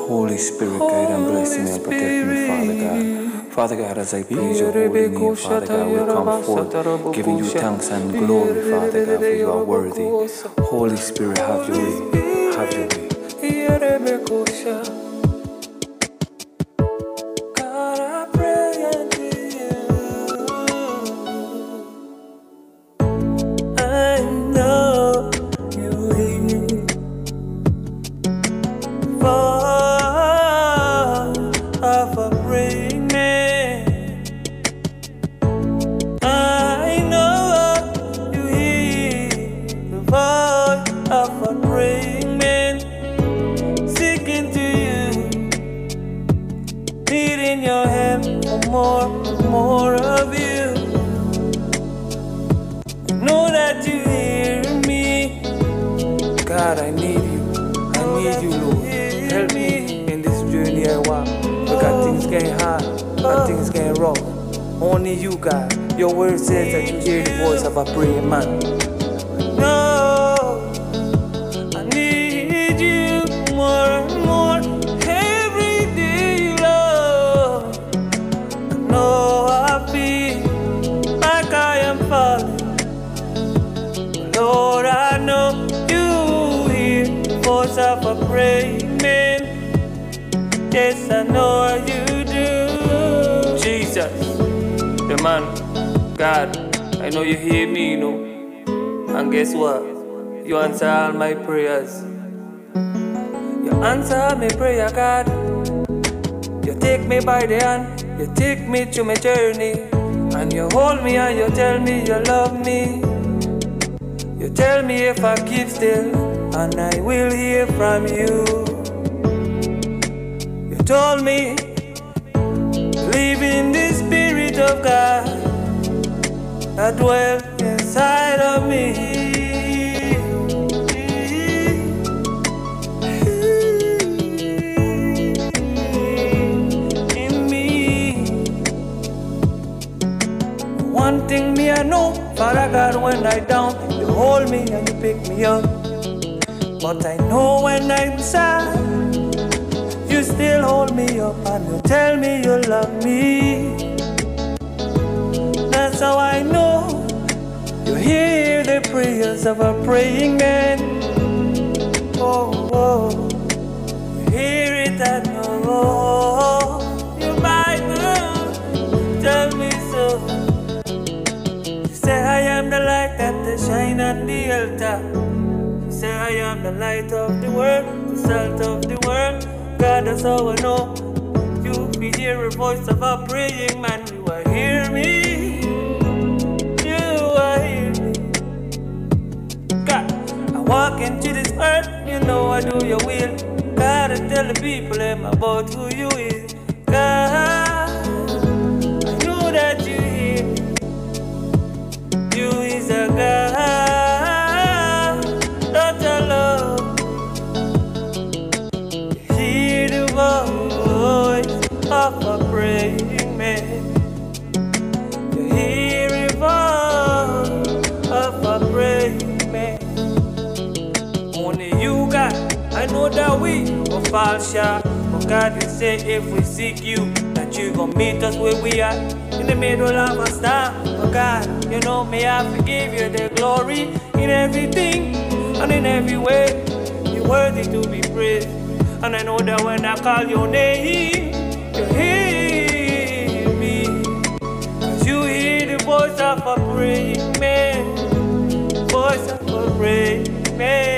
Holy Spirit, guide and bless me and protect me, Father God. Father God, as I praise your holy name, Father God, we come forth giving you thanks and glory, Father God, for you are worthy. Holy Spirit, have your way. Have your way. God, I pray unto you. I know you hear of a praying man. I know you hear the voice of a praying man, seeking to you, needing your help for more of you. I know that you hear me. God, I need you. I need you, Lord. Help me in this journey I walk. Because things getting hard, and things getting rough. Only you, God. Your word says that you hear the voice of a praying man. No, I need you more and more every day, Lord. I know I feel like I am falling. Lord, I know you hear the voice of a praying man. Yes, I know you do. Jesus, the man, God, I know you hear me, you know. And guess what? You answer all my prayers. You answer my prayer, God. You take me by the hand, you take me through my journey, and you hold me and you tell me you love me. You tell me if I keep still, and I will hear from you. You told me, believe in the Spirit of God that dwells inside of me. In me. One thing me I know, Father God, when I down, you hold me and you pick me up. But I know when I'm sad, you still hold me up and you tell me you love me. That's how I know you hear the prayers of a praying man. Oh, oh, you hear it, I know. Your Bible tell me so. You say I am the light that shine at the altar. You say I am the light of the world, the salt of the world. God, that's how I know you be hear a voice of a praying man. You are hear me. You are hear me. God, I walk into this earth, you know I do your will. God, I tell the people about who you is. God, I know that you hear me. You is a God that I love. Hear the voice of a praying man. You hear the voice of a praying man. Only you, God. I know that we will fall short, but God, you say if we seek you, that you gon' meet us where we are, in the middle of a storm. But God, you know me, I forgive you the glory in everything and in every way. You're worthy to be praised, and I know that when I call your name, you hear me. 'Cause you hear the voice of a praying man, voice of a praying man.